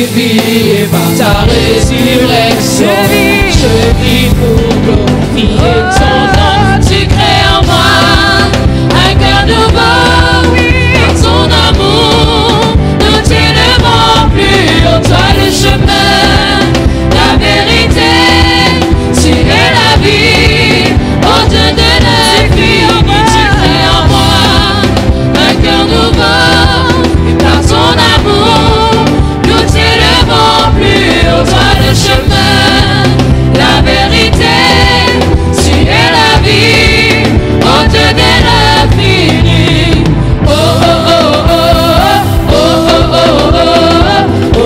vis et par ta résurrection, je vis pour glorifier ton nom. Tu crées en moi un cœur nouveau, par ton amour, nous t'élevons plus haut, toi le chemin, la vérité, tu es la vie, au-delà de l'infini. Tu crées en moi un cœur nouveau, et par ton amour, nous t'élevons plus haut, toi le chemin, la vérité, tu es la vie, au-delà de l'infini. Oh oh oh oh oh oh oh oh oh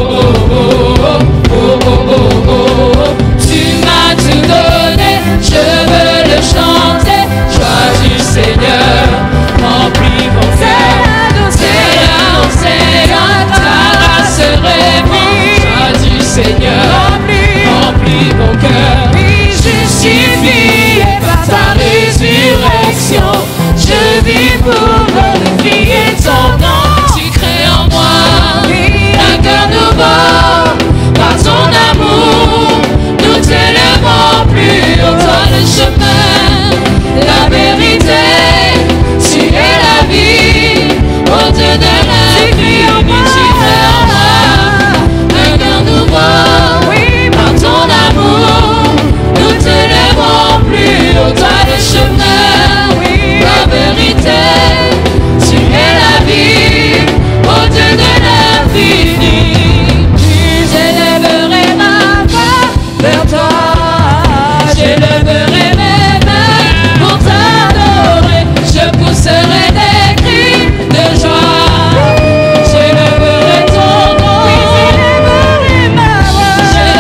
oh oh oh. Tu m'as tout donné, je veux le chanter, joie du Seigneur, remplis mon cœur. C'est l'Seigneur, ta grâce répand, joie du Seigneur, remplis mon cœur. Justifié par ta résurrection, je vis pour glorifier ton nom. Tu crées en moi un cœur nouveau, par ton amour, nous t'élevons plus haut, toi le chemin, la vérité, tu es la vie, au-delà de l'infini. Tu crées en moi un cœur nouveau, par ton amour, nous t'élevons plus haut, toi le chemin, la vérité, tu es la vie, au-delà de l'infini. J'élèverai ma voix vers toi, j'élèverai mes mains pour t'adorer, je pousserai des cris de joie, j'élèverai ton nom, j'élèverai ma voix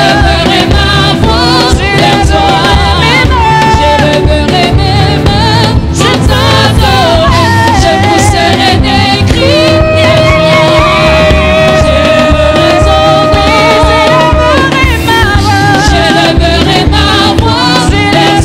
vers toi, j'élèverai mes mains pour t'adorer, je pousserai des cris de joie, j'élèverai ton nom, j'élèverai ma voix vers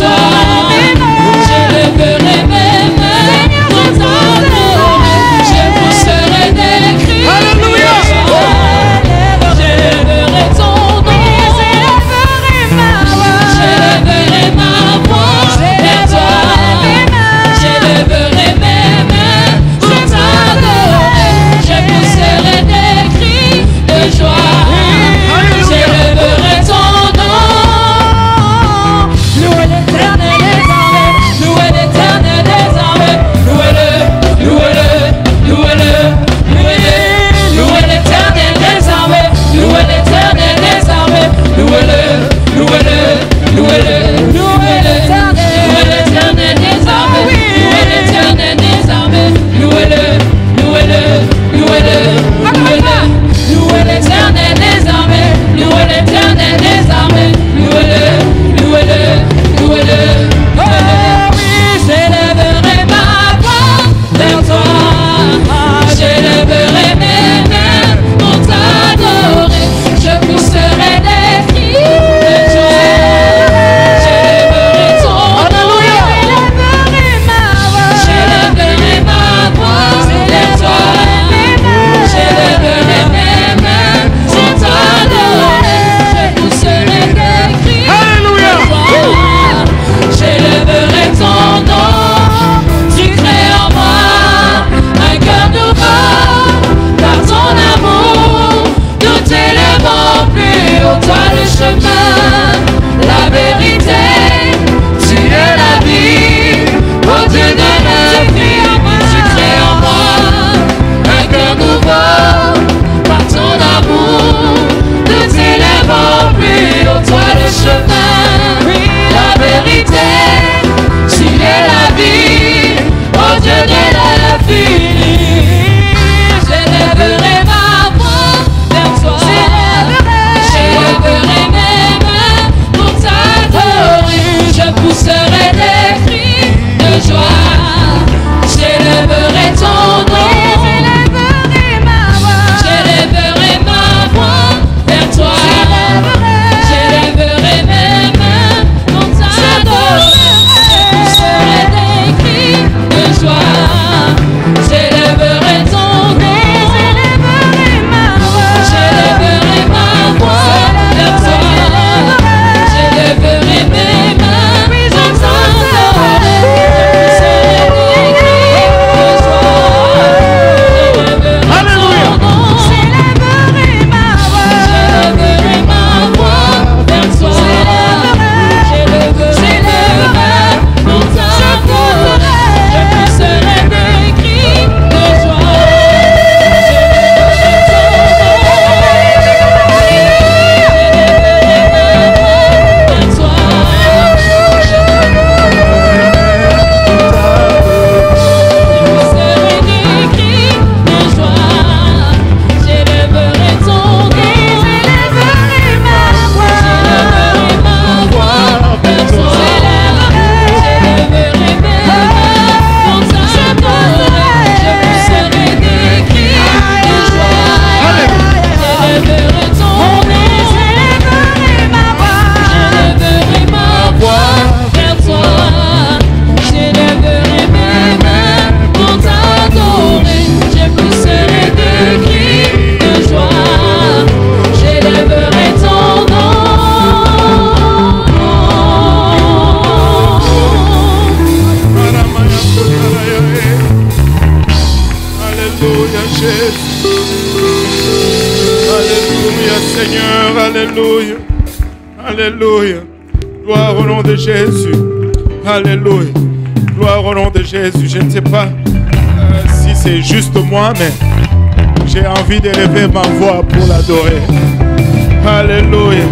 Alléluia. Gloire au nom de Jésus. Alléluia. Gloire au nom de Jésus. Je ne sais pas si c'est juste moi, mais j'ai envie d'élever ma voix pour l'adorer. Alléluia.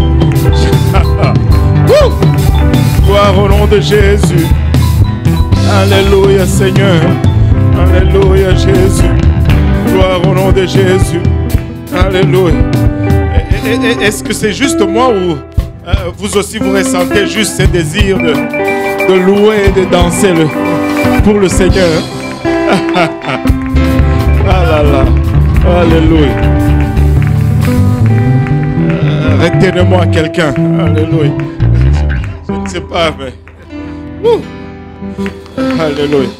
Gloire au nom de Jésus. Alléluia Seigneur. Alléluia Jésus. Gloire au nom de Jésus. Alléluia. Est-ce que c'est juste moi ou vous aussi vous ressentez juste ce désir de louer et de danser pour le Seigneur? Ah là là. Alléluia. Retenez-moi quelqu'un. Alléluia. Je ne sais pas, mais... Alléluia.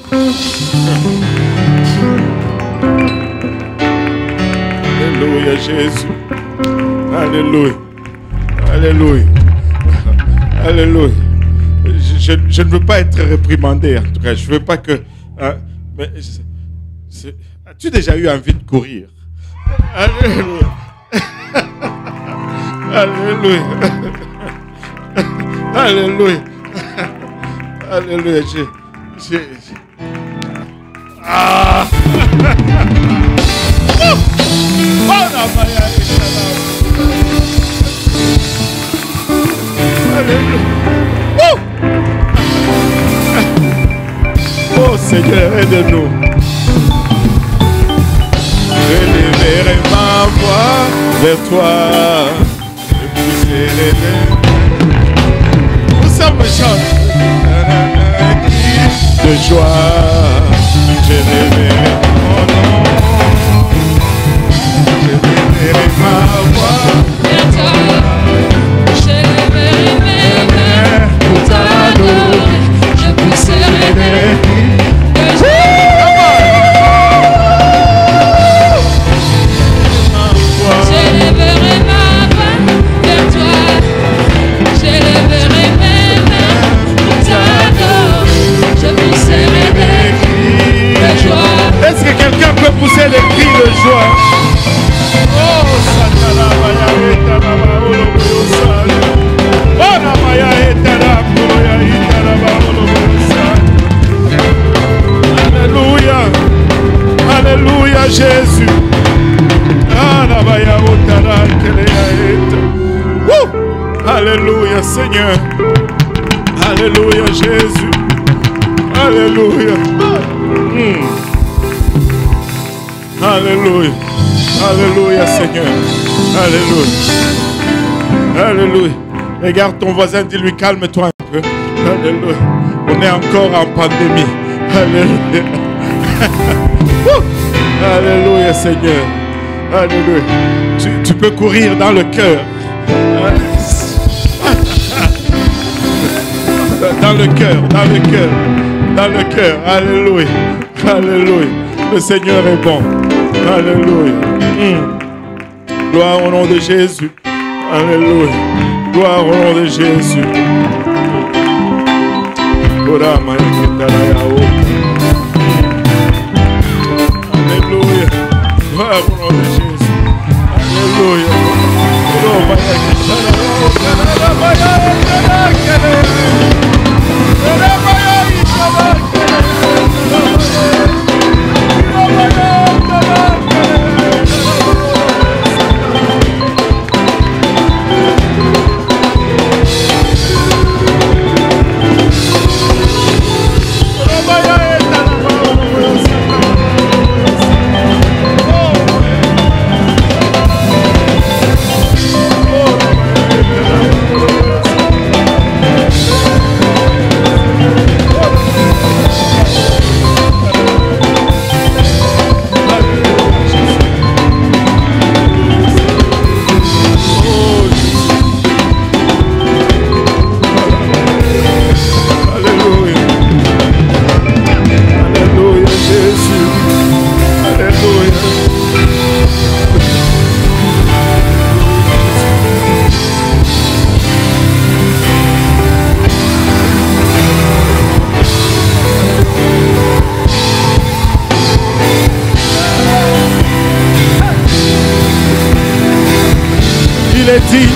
Alléluia, Jésus. Alléluia. Alléluia. Alléluia. Je ne veux pas être réprimandé, en tout cas. Je ne veux pas que... mais as-tu déjà eu envie de courir? Alléluia. Alléluia. Alléluia. Alléluia. Ah! Oh Seigneur, aide-nous. J'élèverai ma voix vers toi. Où ça me chante de joie. J'élèverai mon nom. J'élèverai ma voix vers toi. J'élèverai mes mains pour t'adorer. Je pousserai mes cris de joie. J'élèverai ma voix vers toi. J'élèverai mes mains pour t'adorer. Je pousserai mes cris de joie. Est-ce que quelqu'un peut pousser les cris de joie? Oh, Satana Maya Etanaba Oloboyosale. Oh, Namaya Etanaba Oloboyosale. Alléluia. Alléluia, Jésus. Ah, Namaya Otana Kelea Eta. Alléluia, Seigneur. Alléluia, Jésus. Alléluia. Alléluia. Alléluia, Seigneur. Alléluia. Alléluia. Regarde ton voisin, dis-lui calme-toi un peu. Alléluia. On est encore en pandémie. Alléluia. Alléluia, Seigneur. Alléluia. Tu peux courir dans le cœur. Dans le cœur, dans le cœur, dans le cœur. Alléluia. Alléluia. Le Seigneur est bon. Alléluia. Gloire au nom de Jésus. Alléluia. Gloire au nom de Jésus. Alléluia. Gloire au nom de Jésus. Alléluia.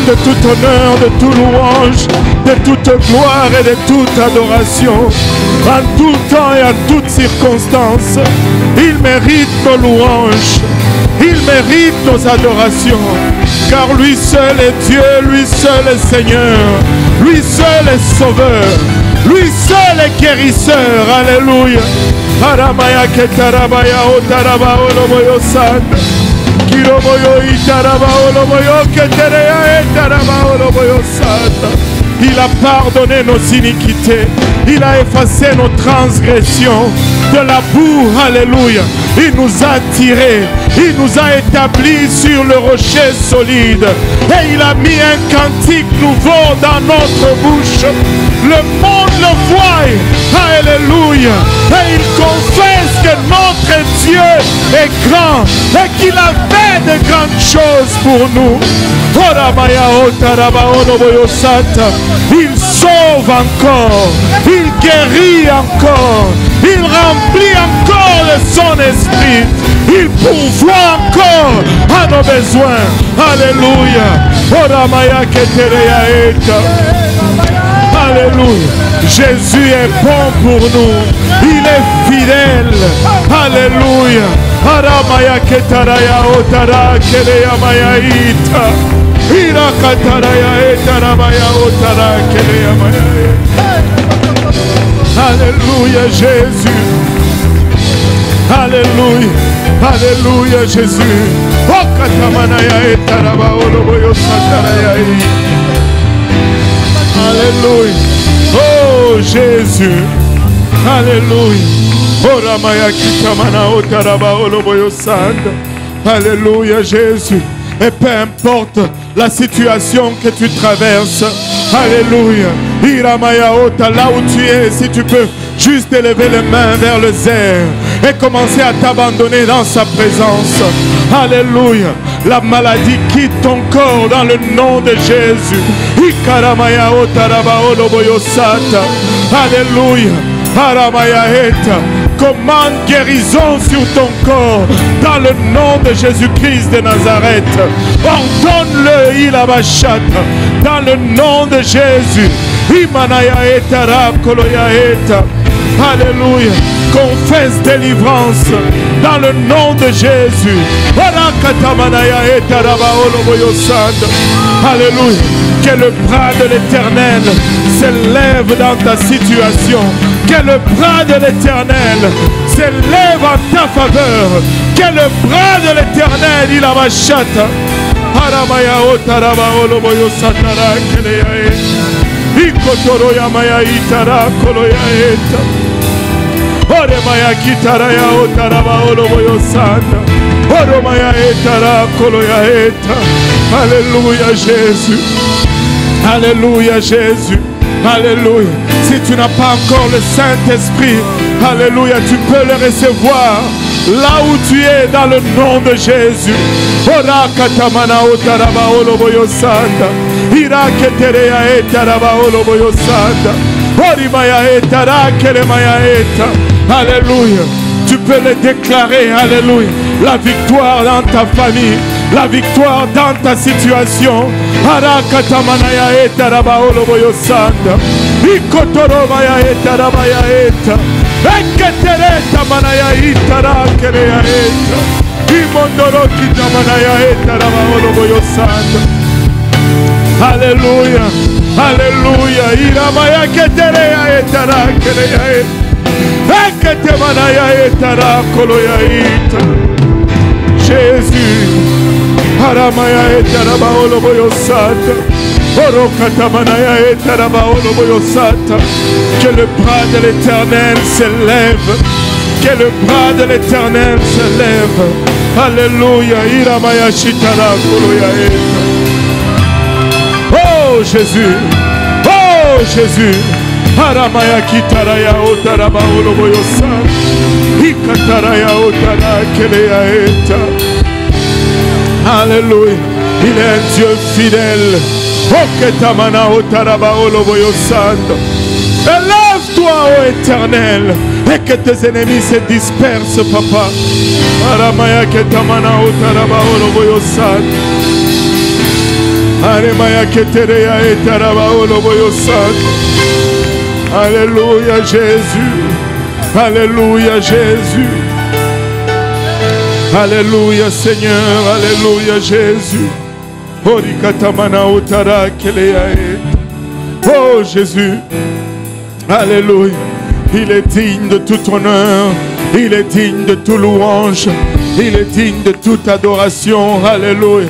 de tout honneur, de toute louange, de toute gloire et de toute adoration. En tout temps et en toutes circonstances, il mérite nos louanges, il mérite nos adorations, car lui seul est Dieu, lui seul est Seigneur, lui seul est Sauveur, lui seul est guérisseur. Alléluia. Aramaya ketarabaya otaraba oloboyo sanda. Kiroboyo itaraba oloboyo ketereya etaraba oloboyo sanda. Il a pardonné nos iniquités, il a effacé nos transgressions de la boue. Alléluia. Il nous a tirés, il nous a établis sur le rocher solide et il a mis un cantique nouveau dans notre bouche. Le monde le voit. Alléluia. Et il confesse que notre Dieu est grand et qu'il a fait de grandes choses pour nous. Il sauve encore, il guérit encore, il remplit encore de son esprit, il pourvoit encore à nos besoins. Alléluia. Alléluia. Jésus est bon pour nous, il est fidèle. Alléluia. Aramaya ketaraya otara keleya mayaita. Ira kataraya etarabaya otara keleya mayaita. Alléluia Jésus. Alléluia. Alléluia Jésus. O katamanaya etaraba oloboyo sataraya. Alléluia. Oh Jésus. Alléluia. Alléluia Jésus. Et peu importe la situation que tu traverses, alléluia. Là où tu es, si tu peux juste élever les mains vers le ciel et commencer à t'abandonner dans sa présence. Alléluia. La maladie quitte ton corps dans le nom de Jésus. Alléluia. Commande guérison sur ton corps dans le nom de Jésus-Christ de Nazareth. Ordonne-le, il abachat, dans le nom de Jésus. Alléluia. Confesse délivrance dans le nom de Jésus. Alléluia. Que le bras de l'Éternel s'élève dans ta situation. Que le bras de l'Éternel s'élève en ta faveur. Que le bras de l'Éternel, il abachata. Haramaya otaraba oloboyo satara keleyae. Ikotoro yamaya itara koloyaeta. Oremaya kitara ya otaraba oloboyo sanda. Oromaya etara koloyaeta. Alléluia Jésus. Alléluia Jésus. Alléluia. Si tu n'as pas encore le Saint-Esprit, alléluia, tu peux le recevoir là où tu es dans le nom de Jésus. Ora katamana otaraba oloboyo sanda. Ira ketereya etaraba oloboyo sanda. Orimaya etara kelemaya eta. Alléluia. Tu peux le déclarer, alléluia. La victoire dans ta famille, la victoire dans ta situation. Harakatamana etaraba oloboyo sanda. Ikotoromaya etarabaya eta. Eketereta manaya itara kereya eta. Imondoro kitamanaya etaraba oloboyo sanda. Alléluia. Alléluia. Iramaya ketereya etara kereya eta. Eketemanaya etara koloya ita. Jésus. Haramaya etaraba oloboyo sanda. Que le bras de l'Éternel s'élève. Que le bras de l'Éternel s'élève. Alléluia. Iramaya shitara koloya eta. Oh Jésus. Oh Jésus. Haramaya kitaraya otaraba oloboyo sanda. Ikataraya otara keleya eta. Alléluia. Il est un Dieu fidèle. Élève-toi, ô Éternel, et que tes ennemis se dispersent, Papa. Alléluia Jésus. Alléluia Jésus. Alléluia Seigneur. Alléluia Jésus. Oh Jésus. Alléluia. Il est digne de tout honneur. Il est digne de tout louange. Il est digne de toute adoration. Alléluia.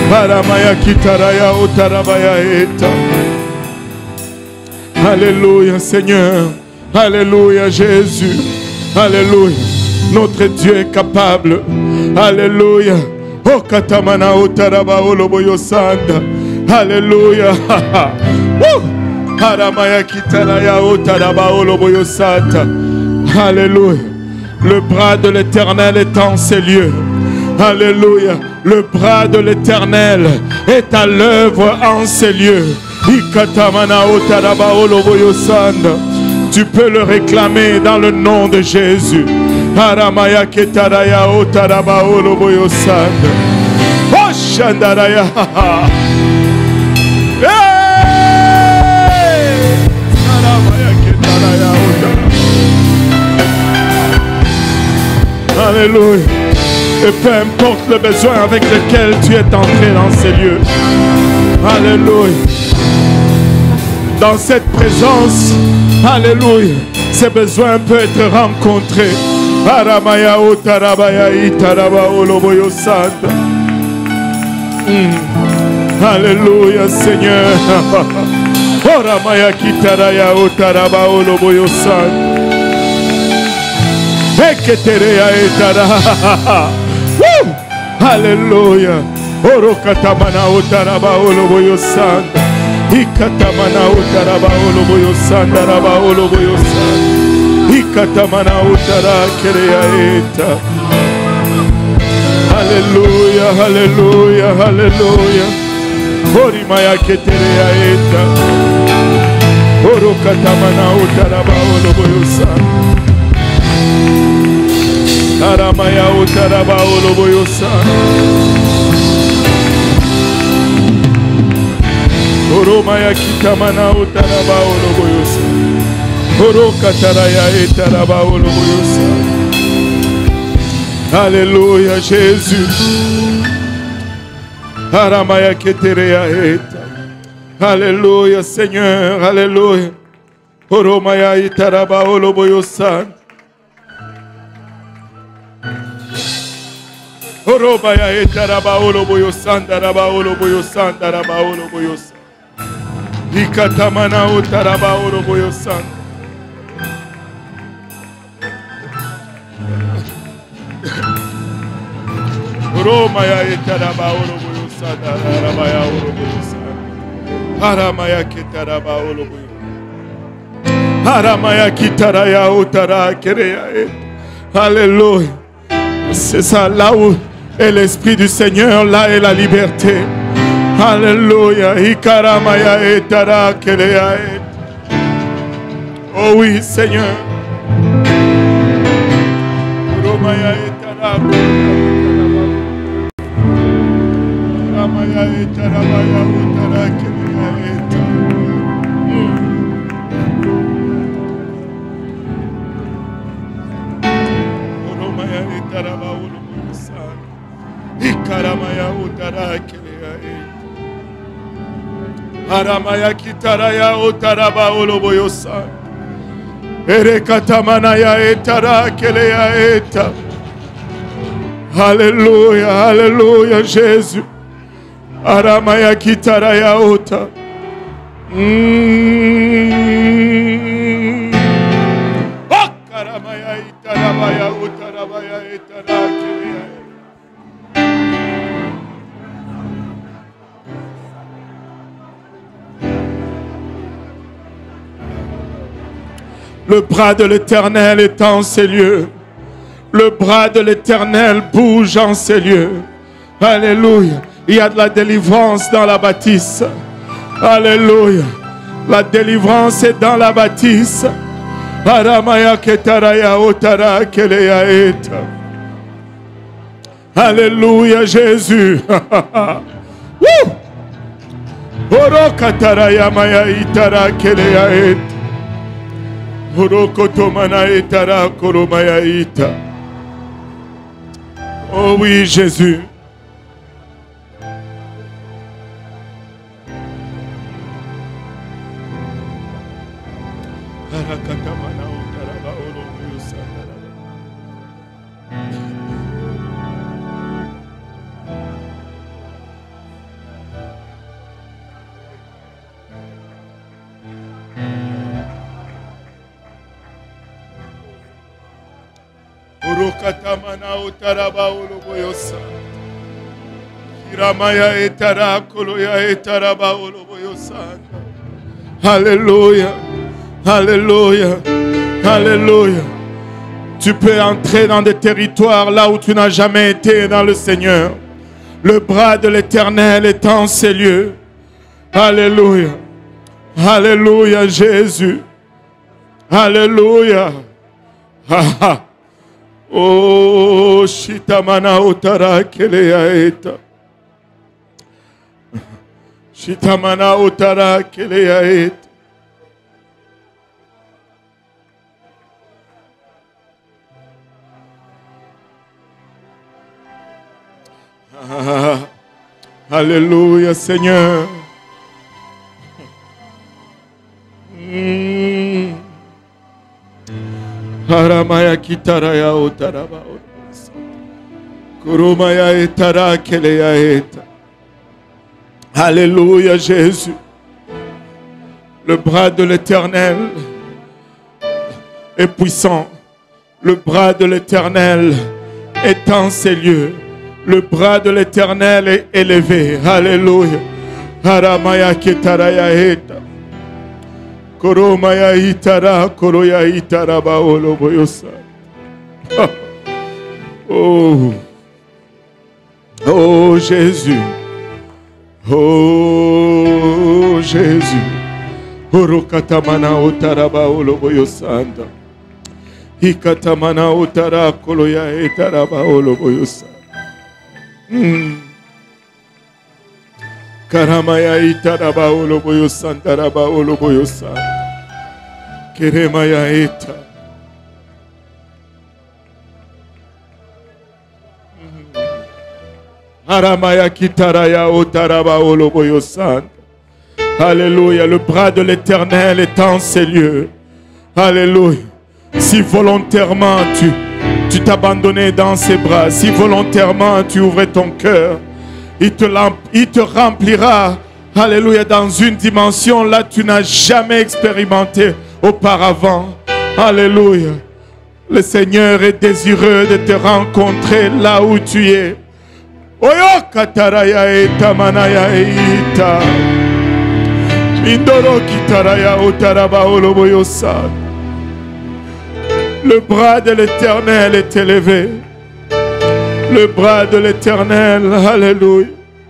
Alléluia Seigneur. Alléluia Jésus. Alléluia. Notre Dieu est capable. Alléluia. Oh katamana utaraba oloboyo sanda. Alléluia. Haramaya kitaraya utaraba oloboyo sata. Alléluia. Le bras de l'Éternel est en ces lieux. Alléluia. Le bras de l'Éternel est à l'œuvre en ces lieux. Tu peux le réclamer dans le nom de Jésus. Haramaya ketaraya utaraba oloboyo sanda. Oh shandaraya. Haramaya ketaraya utaraba. Alléluia. Et peu importe le besoin avec lequel tu es entré dans ces lieux. Alléluia. Dans cette présence, alléluia, ces besoins peuvent être rencontrés. Aramaya utarabaya itaraba oloboyo sanda. Alléluia Seigneur. Oramaya kitaraya utaraba oloboyo sanda. Eketereya etara. Alléluia. Orokatamana utaraba oloboyo sanda. Ikatamana utaraba oloboyo sanda raba oloboyo sanda. Ikatamana utara kereya eta. Alléluia, alléluia, alléluia. Orimaya ketereya eta. Orokatamana utaraba oloboyo sanda. Aramaya utaraba oloboyo sanda. Oromaya kitamana utaraba oloboyo sanda. Orokataraya etaraba oloboyo sanda. Alléluia Jésus. Aramaya ketereya eta. Alléluia Seigneur. Alléluia. Oromaya itaraba oloboyo sanda. Orobaya etaraba oloboyo sanda raba oloboyo sanda raba oloboyo sanda. Ikatamana utaraba oloboyo sanda. Oromaya etaraba oloboyo sanda raba ya oloboyo sanda. Haramaya ketaraba oloboyo. Haramaya kitaraya utara kereya. Alléluia. C'est ça, là où est l'Esprit du Seigneur, là est la liberté. Alléluia. Ikaramaya etara kereya. Oh oui, Seigneur. Romaya etara. Ramaya etara maya utara kereya eta. Romaya etara ba oloboyo sanda. Ikaramaya utara kereya eta. Aramaya kitaraya utaraba oloboyo sanda. Erekatamana ya etara keleya eta. Alléluia, alléluia Jésus. Aramaya kitaraya uta. Akaramaya itarabaya utarabaya etara keleya. Le bras de l'Éternel est en ces lieux. Le bras de l'Éternel bouge en ces lieux. Alléluia. Il y a de la délivrance dans la bâtisse. Alléluia. La délivrance est dans la bâtisse. Aramaya ketaraya otara keleya eta. Alléluia Jésus. Orokatara maya itara kelea et. Orokotomana etara koromaya ita. Oh oui, Jésus. Urukatamana utaraba uluboyosa. Kiramaya etara koloya etaraba uluboyosa. Alléluia. Alléluia. Alléluia. Tu peux entrer dans des territoires là où tu n'as jamais été dans le Seigneur. Le bras de l'Éternel est en ces lieux. Alléluia. Alléluia, Jésus. Alléluia. Oh, Shitamana Otara Kelea Eta. Shitamana Otara Kelea Eta. Alléluia, Seigneur. Haramaya kitaraya otaraba. Kurumaya etara keleya eta. Alléluia, Jésus. Le bras de l'Éternel est puissant. Le bras de l'Éternel est en ces lieux. Le bras de l'Éternel est élevé. Alléluia. Haramaya kitaraya eta. Koromaya itara koroya itara baolo boyosa. Oh, oh Jésus, oh Jésus. Orokatamana otara baolo boyosanda. Hikatamana otara koloya itara baolo boyosa. Karamaya itara baolo boyosanda rabaolo boyosa. Keremaya eta. Haramaya kitaraya otaraba oloboyosan. Alléluia. Le bras de l'Éternel est en ces lieux. Alléluia. Si volontairement tu t'abandonnais dans ses bras, si volontairement tu ouvrais ton cœur, il te remplira. Alléluia. Dans une dimension là tu n'as jamais expérimenté auparavant. Alléluia. Le Seigneur est désireux de te rencontrer là où tu es. Oyo kataraya eta manaya eta. Indoro kitaraya otaraba oloboyosa. Le bras de l'Éternel est élevé. Le bras de l'Éternel, alléluia.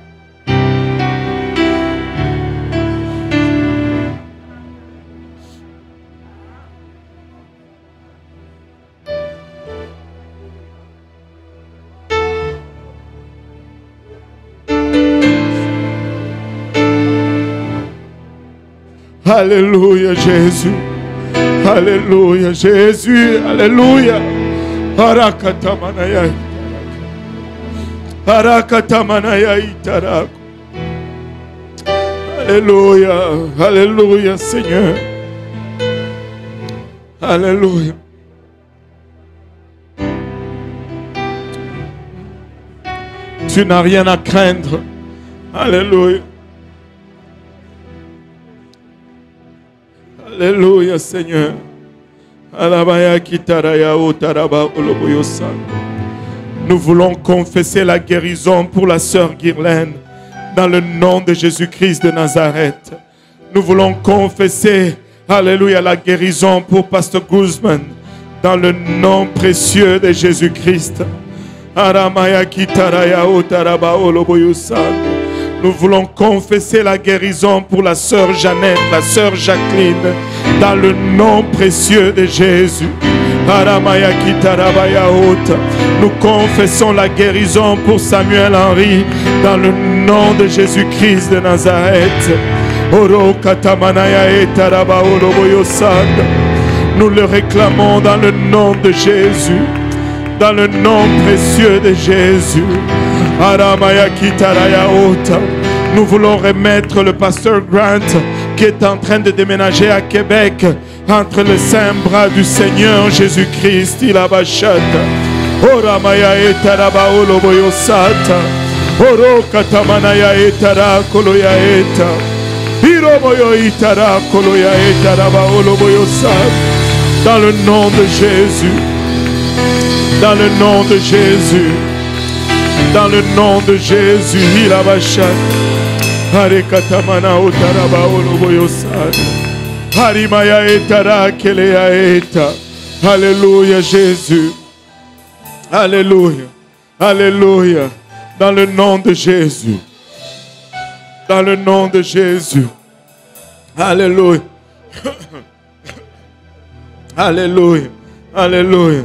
Alléluia, Jésus. Alléluia, Jésus. Alléluia. Harakatamanaya. Harakatamanaya itaraku. Alléluia. Alléluia, Seigneur. Alléluia. Tu n'as rien à craindre. Alléluia. Alléluia, Seigneur. Nous voulons confesser la guérison pour la sœur Guirlaine dans le nom de Jésus-Christ de Nazareth. Nous voulons confesser, alléluia, la guérison pour Pasteur Guzman dans le nom précieux de Jésus-Christ. Nous voulons confesser la guérison pour la sœur Jeannette, la sœur Jacqueline, dans le nom précieux de Jésus. Nous confessons la guérison pour Samuel Henry, dans le nom de Jésus-Christ de Nazareth. Oro katamanaya etaraba oroboyosada. Nous le réclamons dans le nom de Jésus. Dans le nom précieux de Jésus. Aramaya kitaraya ota. Nous voulons remettre le pasteur Grant qui est en train de déménager à Québec entre les saints bras du Seigneur Jésus-Christ. Il a bachata. Oramaya etaraba oroboyosata. Oro katamanaya etara koloya eta. Iroboyo itara koloya etara ba oloboyosata. Dans le nom de Jésus, dans le nom de Jésus, dans le nom de Jésus, il a bachat. Harekatamana otaraba oloboyosad. Harimaya etara kelea eta. Alléluia Jésus. Alléluia. Alléluia. Dans le nom de Jésus. Dans le nom de Jésus. Alléluia. Alléluia, alléluia.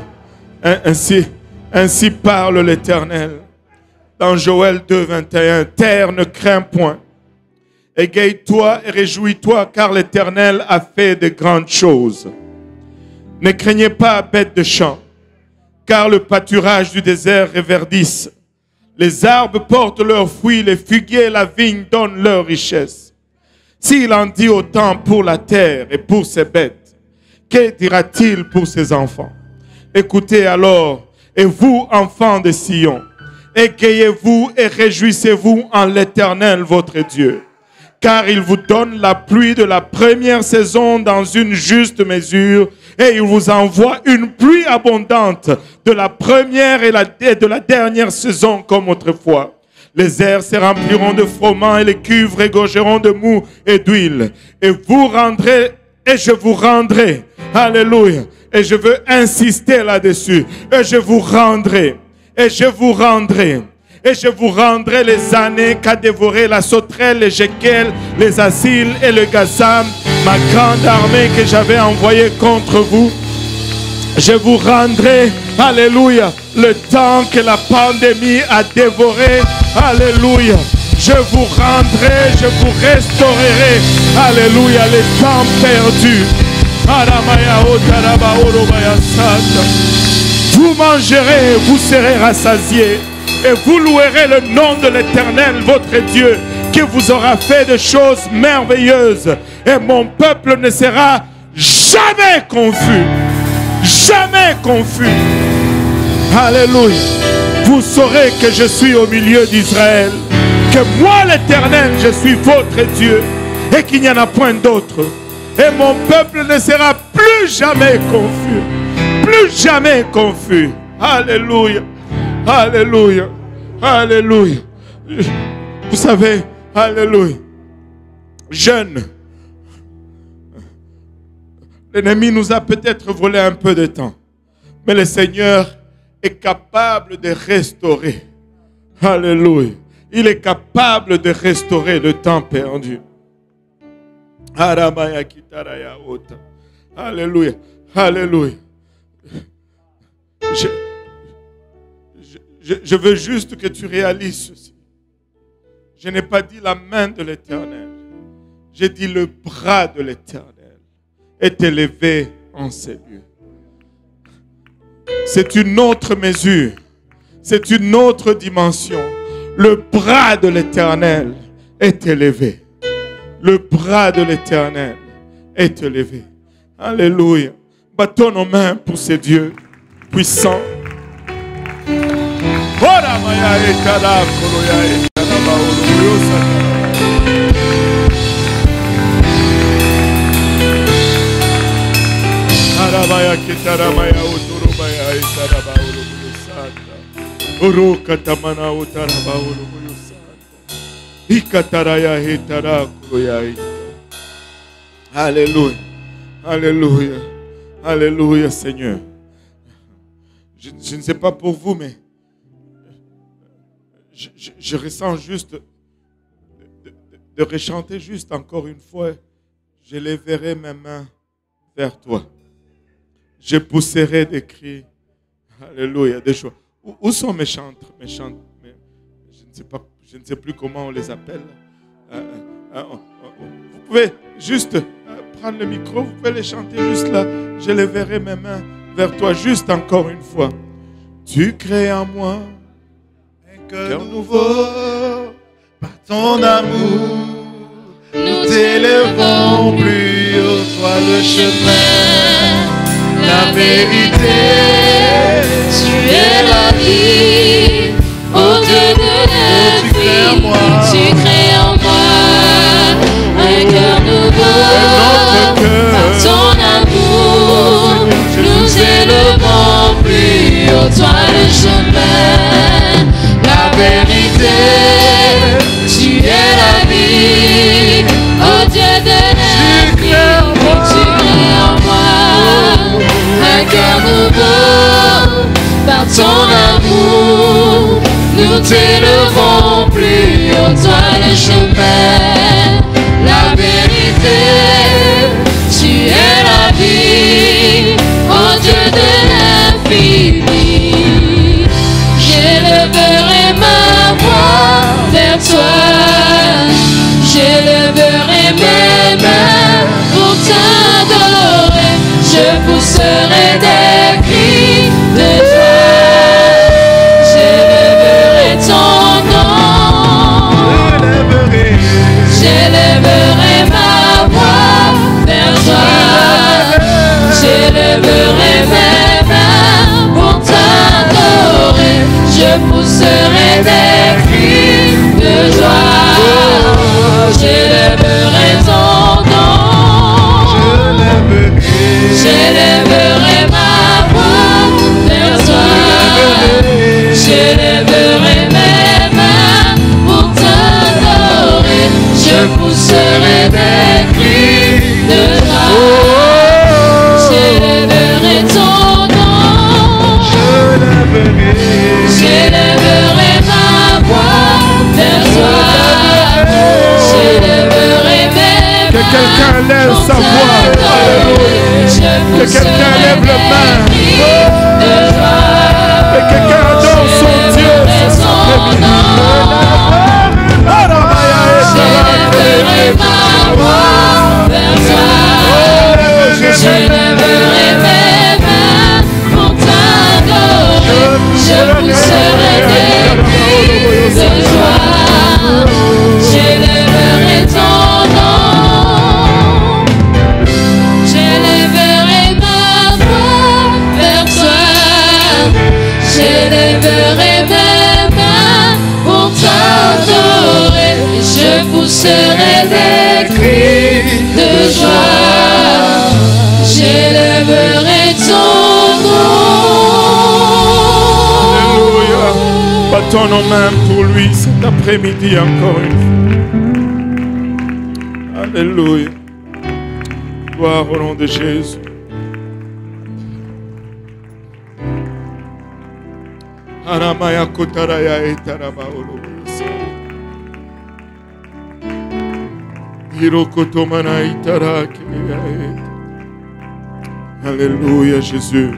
Ainsi parle l'Éternel. Dans Joël 2, 21, terre ne crains point. Égaye-toi et réjouis-toi, car l'Éternel a fait de grandes choses. Ne craignez pas, bêtes de champ, car le pâturage du désert réverdisse. Les arbres portent leurs fruits, les figuiers et la vigne donnent leur richesse. S'il en dit autant pour la terre et pour ses bêtes, que dira-t-il pour ses enfants? Écoutez alors, et vous, enfants de Sion, égayez-vous et réjouissez-vous en l'Éternel votre Dieu, car il vous donne la pluie de la première saison dans une juste mesure, et il vous envoie une pluie abondante de la première et de la dernière saison comme autrefois. Les airs se rempliront de froment et les cuves regorgeront de mou et d'huile, et vous rendrez, et je vous rendrai. Alléluia. Et je veux insister là-dessus. Et je vous rendrai. Et je vous rendrai. Et je vous rendrai les années qu'a dévoré la sauterelle, les Jekel, les Asiles et le Gazam, ma grande armée que j'avais envoyée contre vous. Je vous rendrai, alléluia, le temps que la pandémie a dévoré. Alléluia. Je vous rendrai, je vous restaurerai. Alléluia, les temps perdus. Vous mangerez, vous serez rassasiés, et vous louerez le nom de l'Éternel, votre Dieu, qui vous aura fait de choses merveilleuses. Et mon peuple ne sera jamais confus. Jamais confus. Alléluia. Vous saurez que je suis au milieu d'Israël, que moi l'Éternel, je suis votre Dieu, et qu'il n'y en a point d'autre. Et mon peuple ne sera plus jamais confus. Plus jamais confus. Alléluia. Alléluia. Alléluia. Vous savez, alléluia. Jeune, l'ennemi nous a peut-être volé un peu de temps. Mais le Seigneur est capable de restaurer. Alléluia. Il est capable de restaurer le temps perdu. Alléluia. Alléluia. Je veux juste que tu réalises ceci. Je n'ai pas dit la main de l'Éternel. J'ai dit le bras de l'Éternel est élevé en ces lieux. C'est une autre mesure. C'est une autre dimension. Le bras de l'Éternel est élevé. Le bras de l'Éternel est élevé. Alléluia. Battons nos mains pour ces dieux puissants. Alléluia. Alléluia. Alléluia, Seigneur. Je ne sais pas pour vous, mais je ressens juste de rechanter juste encore une fois. Je lèverai mes mains vers toi. Je pousserai des cris. Alléluia, des choses. Où sont mes chantres? Je ne sais pas. je ne sais plus comment on les appelle. Vous pouvez juste prendre le micro, vous pouvez les chanter juste là. Je les verrai mes mains vers toi, juste encore une fois. Tu crées en moi un cœur nouveau par ton amour. Nous t'élevons plus haut, toi le chemin, la vérité. Tu es la vie, ô Dieu de l'infini. Tu crées en moi un cœur nouveau par ton amour. Nous élevons plus haut, toi le chemin, la vérité. Tu es la vie, ô Dieu de l'infini. Tu crées en moi un cœur nouveau par ton amour. Nous t'élevons plus haut, toi le chemin, la vérité. Tu es la vie, ô Dieu de l'infini. J'élèverai ma voix vers toi, j'élèverai mes mains pour t'adorer. Je pousserai des cris de joie, j'élèverai ton nom. J'élèverai ma voix vers toi, j'élèverai mes mains pour t'adorer. Je pousserai des cris de joie, j'élèverai ton nom. J'élèverai ma voix vers toi, j'élèverai mes mains pour t'adorer. Je pousserai des cris de joie, j'élèverai ton nom. J'élèverai ma voix vers toi, j'élèverai mes mains. Que quelqu'un lève sa voix. Que quelqu'un lève le main. Que quelqu'un adore son Dieu. J'élèverai ma voix vers toi, j'élèverai mes mains pour t'adorer. Je pousserai des cris de joie, j'élèverai ton nom. J'élèverai ma voix vers toi, j'élèverai mes mains pour t'adorer. Je pousserai des cris de joie, j'élèverai ton nom. Battons nos mains pour lui cet après-midi encore une fois. Alléluia. Gloire au nom de Jésus. Aramaya kotaraya etaraba olobosa. Hirokotomana itarake. Alléluia Jésus.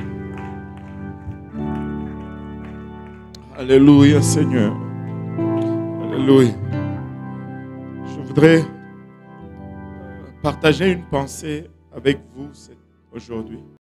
Alléluia Seigneur. Alléluia. Je voudrais partager une pensée avec vous aujourd'hui.